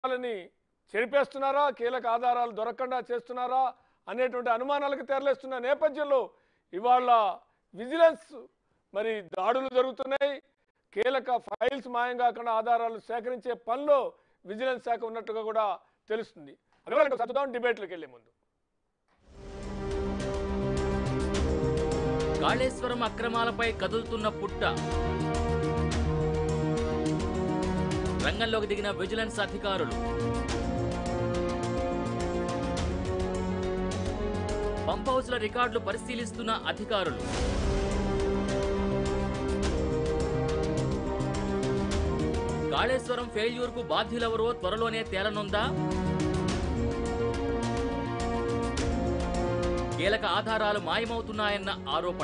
వాళ్ళని చెరిపేస్తున్నారా, కీలక ఆధారాలు దొరకకుండా చేస్తున్నారా అనేటువంటి అనుమానాలకు తెరలేస్తున్న నేపథ్యంలో ఇవాళ విజిలెన్స్ మరి దాడులు జరుగుతున్నాయి. కీలక ఫైల్స్ మాయం కాకుండా ఆధారాలు సేకరించే పనిలో విజిలెన్స్ శాఖ ఉన్నట్టుగా కూడా తెలుస్తుంది. అదే చదువుదాం డిబేట్లకు వెళ్లే ముందు. కాళేశ్వరం అక్రమాలపై కదులుతున్న పుట్ట. రంగంలోకి దిగిన విజిలెన్స్ అధికారులు. పంప్ హౌస్ల రికార్డులు పరిశీలిస్తున్న అధికారులు. కాళేశ్వరం ఫెయిల్యూర్కు బాధ్యులెవరో త్వరలోనే తేలనుందా? కీలక ఆధారాలు మాయమవుతున్నాయన్న ఆరోపణ.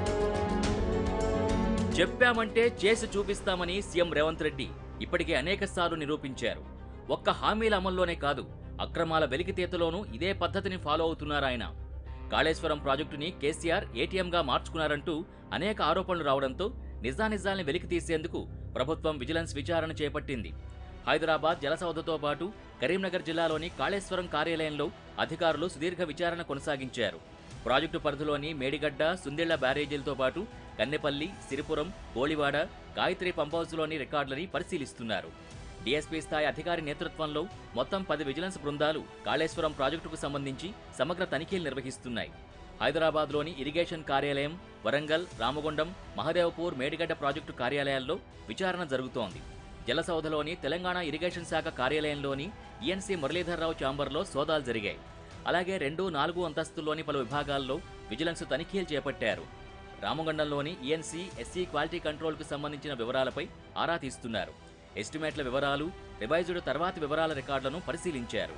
చెప్పామంటే చేసి చూపిస్తామని సీఎం రేవంత్ రెడ్డి ఇప్పటికే అనేకసార్లు నిరూపించారు. ఒక్క హామీల అమల్లోనే కాదు, అక్రమాల వెలికితీతలోనూ ఇదే పద్ధతిని ఫాలో అవుతున్నారాయన. కాళేశ్వరం ప్రాజెక్టుని కేసీఆర్ ఏటీఎంగా మార్చుకున్నారంటూ అనేక ఆరోపణలు రావడంతో నిజానిజాల్ని వెలికి తీసేందుకు ప్రభుత్వం విజిలెన్స్ విచారణ చేపట్టింది. హైదరాబాద్ జలసౌధతో పాటు కరీంనగర్ జిల్లాలోని కాళేశ్వరం కార్యాలయంలో అధికారులు సుదీర్ఘ విచారణ కొనసాగించారు. ప్రాజెక్టు పరిధిలోని మేడిగడ్డ, సుందిళ్ల బ్యారేజీలతో పాటు కన్నెపల్లి, సిరిపురం, గోళివాడ, గాయత్రి పంప్హౌస్లోని రికార్డులని పరిశీలిస్తున్నారు. డీఎస్పీ స్థాయి అధికారి నేతృత్వంలో మొత్తం 10 విజిలెన్స్ బృందాలు కాళేశ్వరం ప్రాజెక్టుకు సంబంధించి సమగ్ర తనిఖీలు నిర్వహిస్తున్నాయి. హైదరాబాద్లోని ఇరిగేషన్ కార్యాలయం, వరంగల్, రామగుండం, మహదేవపూర్, మేడిగడ్డ ప్రాజెక్టు కార్యాలయాల్లో విచారణ జరుగుతోంది. జలసౌధలోని తెలంగాణ ఇరిగేషన్ శాఖ కార్యాలయంలోని ఈఎన్సీ మురళీధర్రావు ఛాంబర్లో సోదాలు జరిగాయి. అలాగే 2, 4 అంతస్తుల్లోని పలు విభాగాల్లో విజిలెన్స్ తనిఖీలు చేపట్టారు. రామగుండంలోని ఈఎన్సీ, ఎస్సీ క్వాలిటీ కంట్రోల్కు సంబంధించిన వివరాలపై ఆరా తీస్తున్నారు. ఎస్టిమేట్ల వివరాలు, రివైజ్డ్ తర్వాతి వివరాల రికార్డులను పరిశీలించారు.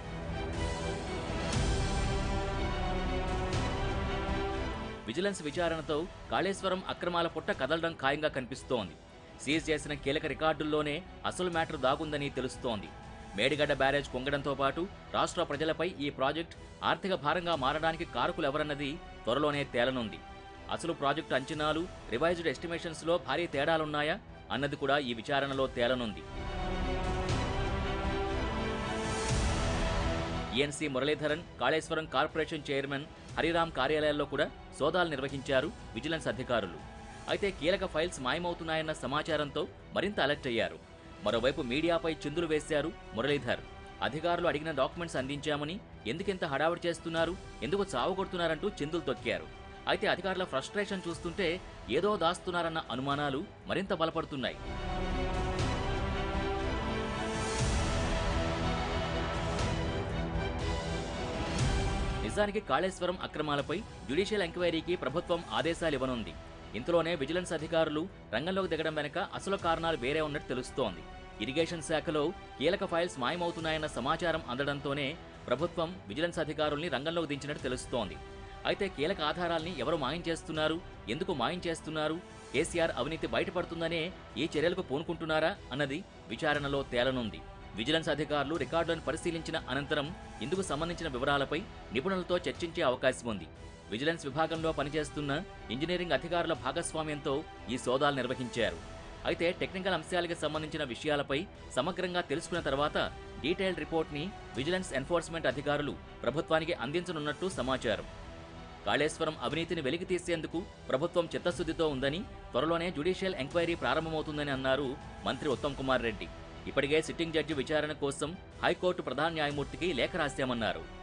విజిలెన్స్ విచారణతో కాళేశ్వరం అక్రమాల పుట్ట కదలడం ఖాయంగా కనిపిస్తోంది. సీజ్ చేసిన కీలక రికార్డుల్లోనే అసలు మ్యాటర్ దాగుందని తెలుస్తోంది. మేడిగడ్డ బ్యారేజ్ కుంగడంతో పాటు రాష్ట్ర ప్రజలపై ఈ ప్రాజెక్ట్ ఆర్థిక భారంగా మారడానికి కారకులెవరన్నది త్వరలోనే తేలనుంది. అసలు ప్రాజెక్టు అంచనాలు, రివైజ్డ్ ఎస్టిమేషన్స్లో భారీ తేడాలున్నాయా అన్నది కూడా ఈ విచారణలో తేలనుంది. ENC Muralidharan, Kaleshwaram corporation chairman Hariram కార్యాలయాల్లో కూడా సోదాలు నిర్వహించారు విజిలెన్స్ అధికారులు. అయితే కీలక ఫైల్స్ మాయమవుతున్నాయన్న సమాచారంతో మరింత అలర్ట్ అయ్యారు. మరోవైపు మీడియాపై చిందులు వేశారు మురళీధర్. అధికారులు అడిగిన డాక్యుమెంట్స్ అందించామని, ఎందుకింత హడావుడి చేస్తున్నారు, ఎందుకు చావగొడుతున్నారంటూ చిందులు తొక్కారు. అయితే అధికారుల ఫ్రస్ట్రేషన్ చూస్తుంటే ఏదో దాస్తున్నారన్న అనుమానాలు మరింత బలపడుతున్నాయి. నిజానికి కాళేశ్వరం అక్రమాలపై జ్యుడిషియల్ ఎంక్వైరీకి ప్రభుత్వం ఆదేశాలు ఇవ్వనుంది. ఇంతలోనే విజిలెన్స్ అధికారులు రంగంలోకి దిగడం వెనక అసలు కారణాలు వేరే ఉన్నట్టు తెలుస్తోంది. ఇరిగేషన్ శాఖలో కీలక ఫైల్స్ మాయమవుతున్నాయన్న సమాచారం అందడంతోనే ప్రభుత్వం విజిలెన్స్ అధికారుల్ని రంగంలోకి దించినట్టు తెలుస్తోంది. అయితే కీలక ఆధారాల్ని ఎవరు మాయం చేస్తున్నారు, ఎందుకు మాయం చేస్తున్నారు, కేసీఆర్ అవినీతి బయటపడుతుందనే ఈ చర్యలకు పూనుకుంటున్నారా అన్నది విచారణలో తేలనుంది. విజిలెన్స్ అధికారులు రికార్డులను పరిశీలించిన అనంతరం ఇందుకు సంబంధించిన వివరాలపై నిపుణులతో చర్చించే అవకాశం ఉంది. విజిలెన్స్ విభాగంలో పనిచేస్తున్న ఇంజనీరింగ్ అధికారుల భాగస్వామ్యంతో ఈ సోదాలు నిర్వహించారు. అయితే టెక్నికల్ అంశాలకు సంబంధించిన విషయాలపై సమగ్రంగా తెలుసుకున్న తర్వాత డీటెయిల్డ్ రిపోర్ట్ని విజిలెన్స్ ఎన్ఫోర్స్మెంట్ అధికారులు ప్రభుత్వానికి అందించనున్నట్టు సమాచారం. కాళేశ్వరం అవినీతిని వెలికి తీసేందుకు ప్రభుత్వం చిత్తశుద్ధితో ఉందని, త్వరలోనే జ్యుడిషియల్ ఎంక్వైరీ ప్రారంభమవుతుందని అన్నారు మంత్రి ఉత్తమ్ కుమార్ రెడ్డి. ఇప్పటికే సిట్టింగ్ జడ్జి విచారణ కోసం హైకోర్టు ప్రధాన న్యాయమూర్తికి లేఖ రాశామన్నారు.